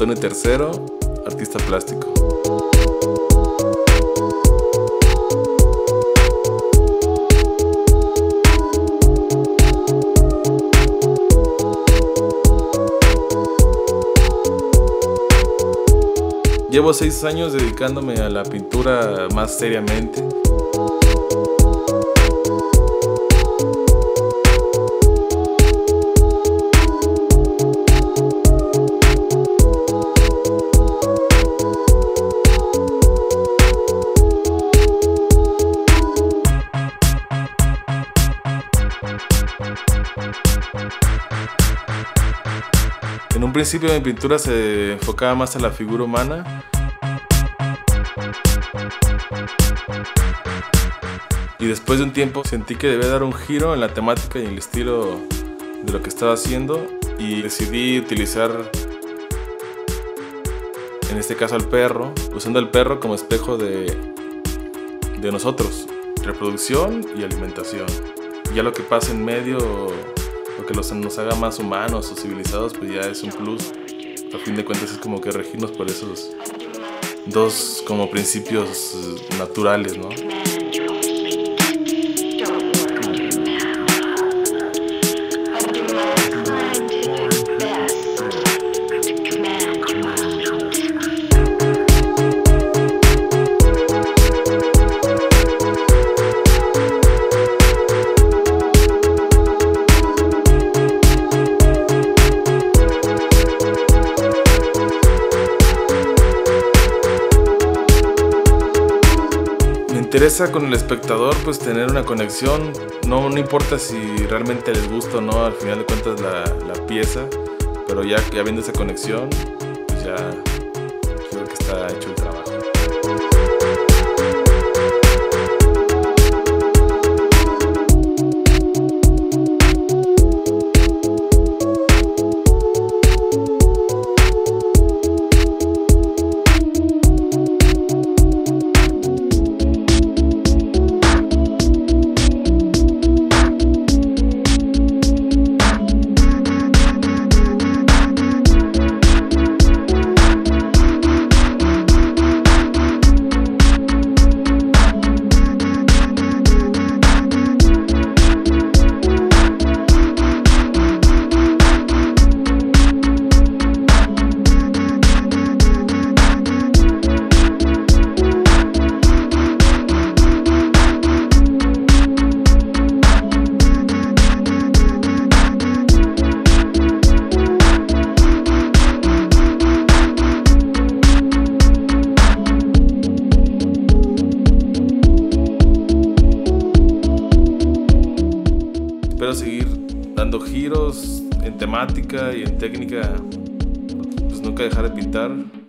Antonio III, artista plástico. Llevo 6 años dedicándome a la pintura más seriamente. En un principio mi pintura se enfocaba más a la figura humana. Y después de un tiempo sentí que debía dar un giro en la temática y en el estilo de lo que estaba haciendo, y decidí utilizar, en este caso, al perro, usando al perro como espejo de nosotros, reproducción y alimentación. Ya lo que pasa en medio, lo que nos haga más humanos o civilizados, pues ya es un plus. A fin de cuentas es como que regirnos por esos dos como principios naturales, ¿no? Me interesa con el espectador pues tener una conexión, no importa si realmente les gusta o no, al final de cuentas la pieza, pero ya viendo esa conexión, pues ya creo que está hecho el trabajo. Espero seguir dando giros en temática y en técnica, pues nunca dejar de pintar.